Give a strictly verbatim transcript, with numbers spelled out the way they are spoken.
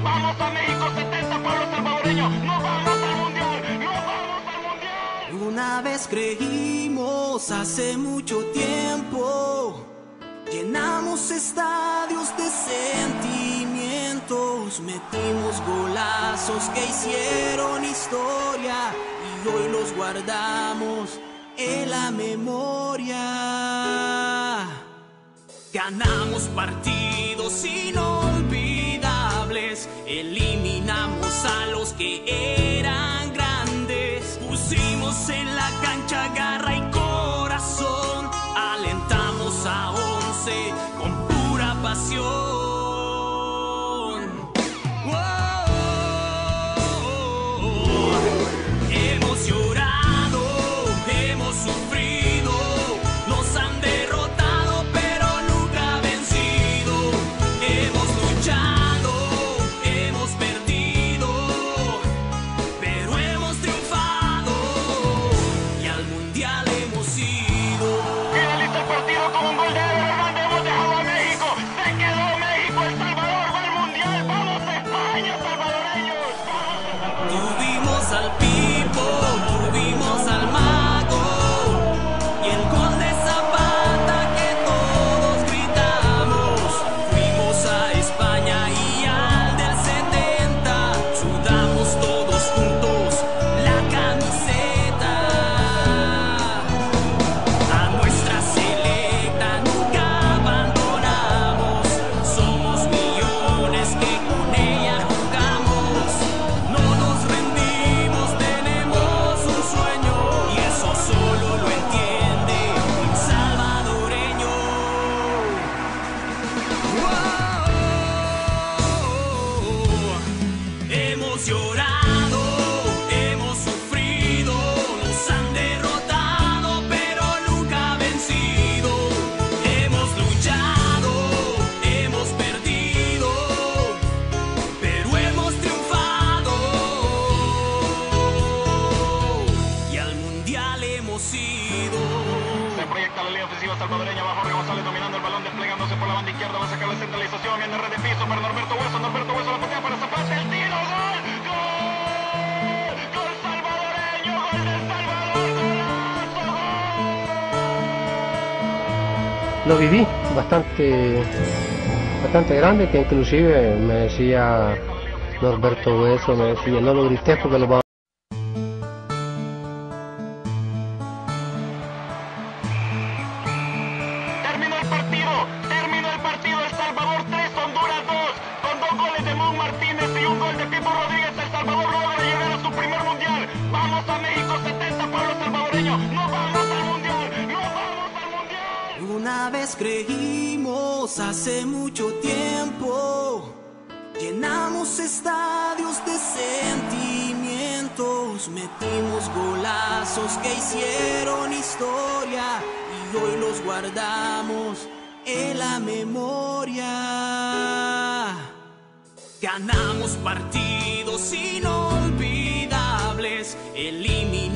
Vamos a México setenta, pueblo salvadoreño. Nos vamos al mundial, nos vamos al mundial. Una vez creímos hace mucho tiempo, llenamos estadios de sentimientos, metimos golazos que hicieron historia y hoy los guardamos en la memoria. Ganamos partidos inolvidables, eliminamos a los que eran grandes, pusimos en la cancha garra y corazón, alentamos a once con pura pasión. Hemos llorado, hemos sufrido, nos han derrotado pero nunca vencido. Hemos luchado, hemos perdido, pero hemos triunfado y al mundial hemos ido. Finaliza el partido con un gol de Eder Hernández. Hemos dejado a México. Se quedó México. El Salvador va al mundial. Vamos a España, salvadoreños. Tuvimos al Pipo, tuvimos al Mago y el gol de Zapata que todos gritamos. Fuimos a España y al del setenta sudamos todos juntos la camiseta. A nuestra selecta nunca abandonamos, somos millones que con ella jugamos. No nos rendimos, tenemos un sueño y eso solo lo entiende un salvadoreño. Wow. Hemos llorado, hemos sufrido, nos han derrotado pero nunca vencido. Hemos luchado, hemos perdido, pero hemos triunfado y al mundial hemos ido. Se proyecta la línea ofensiva salvadoreña. Va Jorge González dominando el balón, desplegándose por la banda izquierda. Va a sacar la centralización. Viene red de piso para Norberto Hueso. Norberto Hueso la patea para Zapata. El tiro, gol, gol, gol salvadoreño, gol del Salvador, golazo, gol. Lo viví bastante, bastante grande, que inclusive me decía Norberto Hueso, me decía, no lo grites porque lo vamos. Terminó el partido, terminó el partido. El Salvador tres, Honduras dos. Con dos goles de Mon Martínez y un gol de Pipo Rodríguez, El Salvador logra llegar a su primer mundial. Vamos a México setenta, pueblo salvadoreño. Nos vamos al mundial, nos vamos al mundial. Una vez creímos hace mucho tiempo, llenamos estadios de sentimientos, metimos golazos que hicieron historia y hoy los guardamos en la memoria. Ganamos partidos inolvidables, eliminamos